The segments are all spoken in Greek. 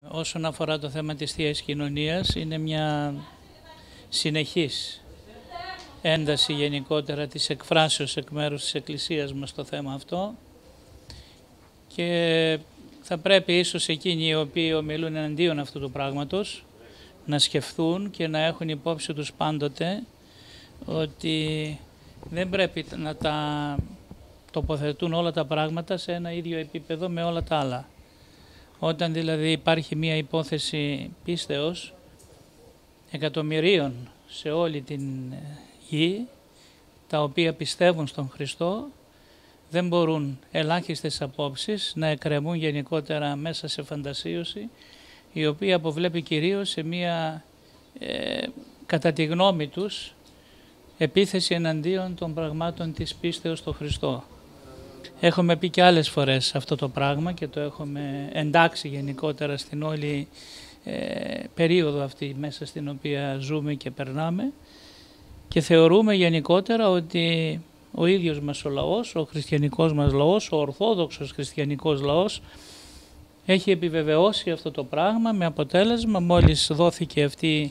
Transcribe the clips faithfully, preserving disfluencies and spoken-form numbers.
Όσον αφορά το θέμα της Θείας Κοινωνίας, είναι μια συνεχής ένταση γενικότερα της εκφράσεως εκ μέρους της Εκκλησίας μας στο θέμα αυτό, και θα πρέπει ίσως εκείνοι οι οποίοι ομιλούν εναντίον αυτού του πράγματος να σκεφτούν και να έχουν υπόψη τους πάντοτε ότι δεν πρέπει να τα τοποθετούν όλα τα πράγματα σε ένα ίδιο επίπεδο με όλα τα άλλα. Όταν δηλαδή υπάρχει μία υπόθεση πίστεως εκατομμυρίων σε όλη την γη, τα οποία πιστεύουν στον Χριστό, δεν μπορούν ελάχιστες απόψεις να εκκρεμούν γενικότερα μέσα σε φαντασίωση, η οποία αποβλέπει κυρίως σε μία, ε, κατά τη γνώμη τους, επίθεση εναντίον των πραγμάτων της πίστεως στον Χριστό. Έχουμε πει και άλλες φορές αυτό το πράγμα και το έχουμε εντάξει γενικότερα στην όλη ε, περίοδο αυτή μέσα στην οποία ζούμε και περνάμε, και θεωρούμε γενικότερα ότι ο ίδιος μας ο λαός, ο χριστιανικός μας λαός, ο ορθόδοξος χριστιανικός λαός έχει επιβεβαιώσει αυτό το πράγμα, με αποτέλεσμα μόλις δόθηκε αυτή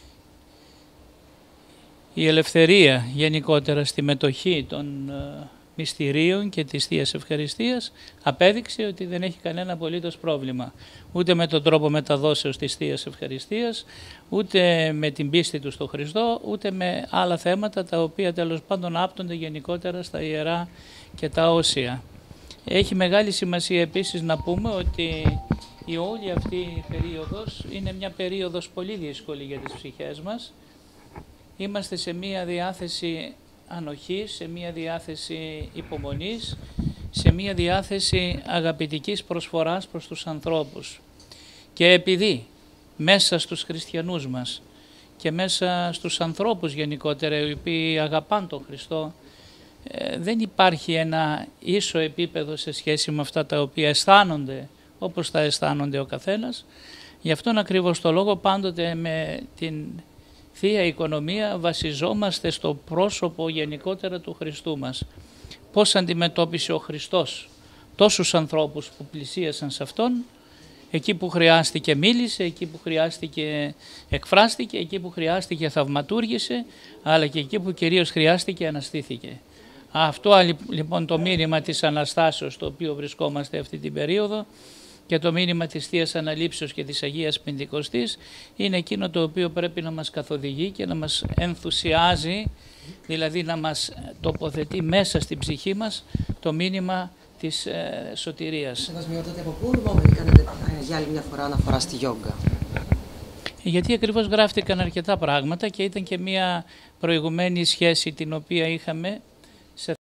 η ελευθερία γενικότερα στη μετοχή των ε, μυστηρίων και της Θείας Ευχαριστίας, απέδειξε ότι δεν έχει κανένα απολύτως πρόβλημα ούτε με τον τρόπο μεταδόσεως της Θείας Ευχαριστίας, ούτε με την πίστη του στο Χριστό, ούτε με άλλα θέματα τα οποία τέλος πάντων άπτονται γενικότερα στα ιερά και τα όσια. Έχει μεγάλη σημασία επίσης να πούμε ότι η όλη αυτή η περίοδος είναι μια περίοδος πολύ δύσκολη για τις ψυχές μας. Είμαστε σε μια διάθεση ανοχής, σε μια διάθεση υπομονής, σε μια διάθεση αγαπητικής προσφοράς προς τους ανθρώπους. Και επειδή μέσα στους χριστιανούς μας και μέσα στους ανθρώπους γενικότερα, οι οποίοι αγαπάν τον Χριστό, δεν υπάρχει ένα ίσο επίπεδο σε σχέση με αυτά τα οποία αισθάνονται όπως τα αισθάνονται ο καθένας. Γι' αυτόν ακριβώς το λόγο πάντοτε με την Θεία Οικονομία βασιζόμαστε στο πρόσωπο γενικότερα του Χριστού μας. Πώς αντιμετώπισε ο Χριστός τόσους ανθρώπους που πλησίασαν σε Αυτόν, εκεί που χρειάστηκε μίλησε, εκεί που χρειάστηκε εκφράστηκε, εκεί που χρειάστηκε θαυματούργησε, αλλά και εκεί που κυρίως χρειάστηκε αναστήθηκε. Αυτό λοιπόν το μήνυμα της Αναστάσεως, το οποίο βρισκόμαστε αυτή την περίοδο, και το μήνυμα της Θείας Αναλήψεως και της Αγίας Πεντηκοστής, είναι εκείνο το οποίο πρέπει να μας καθοδηγεί και να μας ενθουσιάζει, δηλαδή να μας τοποθετεί μέσα στην ψυχή μας το μήνυμα της ε, σωτηρίας. Σεβασμιότατε, από πού νόμιμοι κάνετε για άλλη μια φορά αναφορά στη γιόγκα? Γιατί ακριβώς γράφτηκαν αρκετά πράγματα και ήταν και μια προηγουμένη σχέση την οποία είχαμε σε...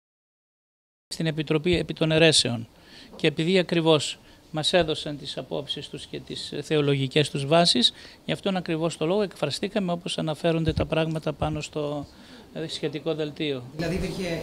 στην Επιτροπή επί των Αιρέσεων, και επειδή ακριβώς μας έδωσαν τις απόψεις τους και τις θεολογικές τους βάσεις, γι' αυτόν ακριβώς το λόγο εκφραστήκαμε όπως αναφέρονται τα πράγματα πάνω στο σχετικό δελτίο. Δηλαδή υπήρχε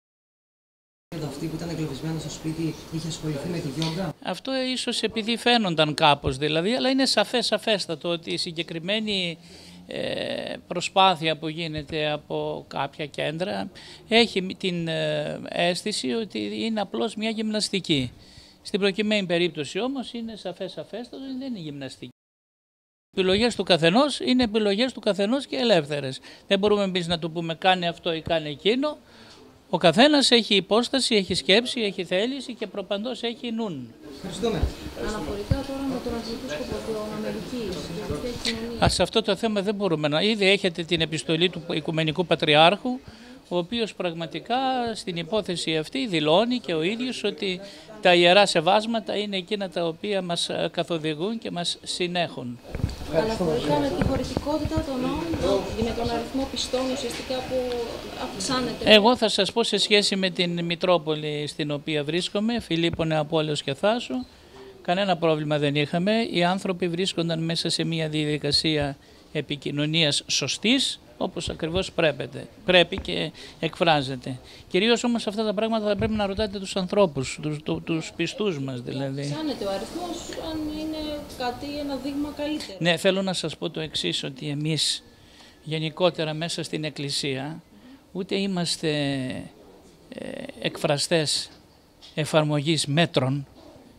αυτή που ήταν εγκλωβισμένο στο σπίτι, είχε ασχοληθεί με τη γιόγκα? Αυτό ίσως επειδή φαίνονταν κάπως δηλαδή, αλλά είναι σαφές, σαφέστατο ότι η συγκεκριμένη ε, προσπάθεια που γίνεται από κάποια κέντρα έχει την ε, αίσθηση ότι είναι απλώς μια γυμναστική. Στην προκειμένη περίπτωση όμως είναι σαφές σαφέστατο ότι δεν είναι γυμναστική. Οι επιλογές του καθενός είναι επιλογές του καθενός και ελεύθερες. Δεν μπορούμε εμείς να του πούμε κάνε αυτό ή κάνε εκείνο. Ο καθένας έχει υπόσταση, έχει σκέψη, έχει θέληση και προπαντός έχει νουν. Ευχαριστούμε. Αναφορικά τώρα με τον Αρχιεπίσκοπο των Αμερικής και τη Θεία Κοινωνία. Α, σε αυτό το θέμα δεν μπορούμε να... Ήδη έχετε την επιστολή του Οικουμενικού Πατριάρχου, ο οποίος πραγματικά στην υπόθεση αυτή δηλώνει και ο ίδιος ότι τα ιερά σεβάσματα είναι εκείνα τα οποία μας καθοδηγούν και μας συνέχουν. Αναφορικά με τη χωρητικότητα των νόμων, με τον αριθμό πιστών ουσιαστικά που αυξάνεται. Εγώ θα σας πω σε σχέση με την Μητρόπολη στην οποία βρίσκομαι, Φιλίππο, Νεαπόλεως και Θάσο, κανένα πρόβλημα δεν είχαμε. Οι άνθρωποι βρίσκονταν μέσα σε μια διαδικασία επικοινωνίας σωστής, όπως ακριβώς πρέπει, πρέπει και εκφράζεται. Κυρίως όμως αυτά τα πράγματα θα πρέπει να ρωτάτε τους ανθρώπους, τους, τους, τους πιστούς μας δηλαδή. Αυξάνεται ο αριθμός, αν είναι κάτι, ένα δείγμα καλύτερο. Ναι, θέλω να σας πω το εξής, ότι εμείς γενικότερα μέσα στην Εκκλησία ούτε είμαστε ε, εκφραστές εφαρμογής μέτρων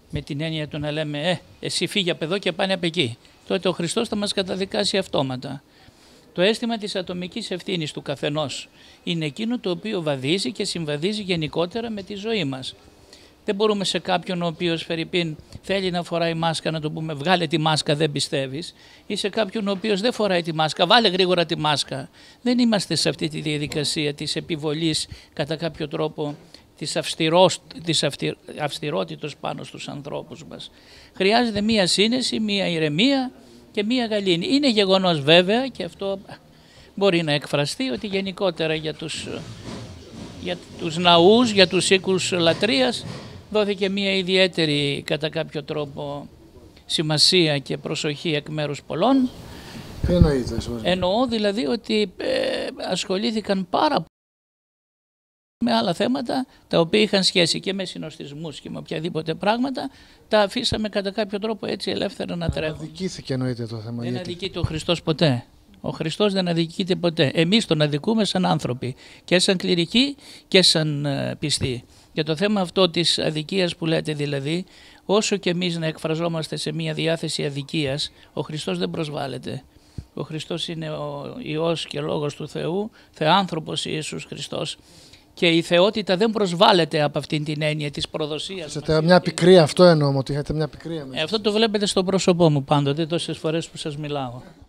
με την έννοια του να λέμε «Ε, εσύ φύγε από εδώ και πάνε από εκεί», τότε ο Χριστός θα μας καταδικάσει αυτόματα. Το αίσθημα της ατομικής ευθύνης του καθενός είναι εκείνο το οποίο βαδίζει και συμβαδίζει γενικότερα με τη ζωή μας. Δεν μπορούμε σε κάποιον ο οποίος φερειπίν θέλει να φοράει μάσκα να του πούμε «βγάλε τη μάσκα, δεν πιστεύεις», ή σε κάποιον ο οποίος δεν φοράει τη μάσκα «βάλε γρήγορα τη μάσκα». Δεν είμαστε σε αυτή τη διαδικασία της επιβολής κατά κάποιο τρόπο της, αυστηρός, της αυστηρ, αυστηρότητος πάνω στους ανθρώπους μας. Χρειάζεται μία σύνεση, μία ηρεμία και μία γαλήνη. Είναι γεγονός βέβαια, και αυτό μπορεί να εκφραστεί, ότι γενικότερα για τους, για τους ναούς, για τους οίκους λατρείας δόθηκε μία ιδιαίτερη κατά κάποιο τρόπο σημασία και προσοχή εκ μέρους πολλών. Τι εννοείτε? Εννοώ δηλαδή ότι ε, ασχολήθηκαν πάρα πολύ με άλλα θέματα τα οποία είχαν σχέση και με συνοστισμούς και με οποιαδήποτε πράγματα, τα αφήσαμε κατά κάποιο τρόπο έτσι ελεύθερα να τρέχουν. Αδικήθηκε εννοείται το θέμα. Δεν γιατί... αδικείται ο Χριστός ποτέ. Ο Χριστός δεν αδικείται ποτέ. Εμείς τον αδικούμε σαν άνθρωποι και σαν κληρικοί και σαν ε, πιστοί. Και το θέμα αυτό της αδικίας που λέτε δηλαδή, όσο και εμείς να εκφραζόμαστε σε μια διάθεση αδικίας, ο Χριστός δεν προσβάλλεται. Ο Χριστός είναι ο Υιός και Λόγος του Θεού, Θεάνθρωπος Ιησούς Χριστός. Και η θεότητα δεν προσβάλλεται από αυτήν την έννοια της προδοσίας. Είχατε μια πικρία, αυτό εννοώ, ότι είχατε μια πικρία. Ε, αυτό το βλέπετε στο πρόσωπό μου πάντοτε, τόσες φορές που σας μιλάω.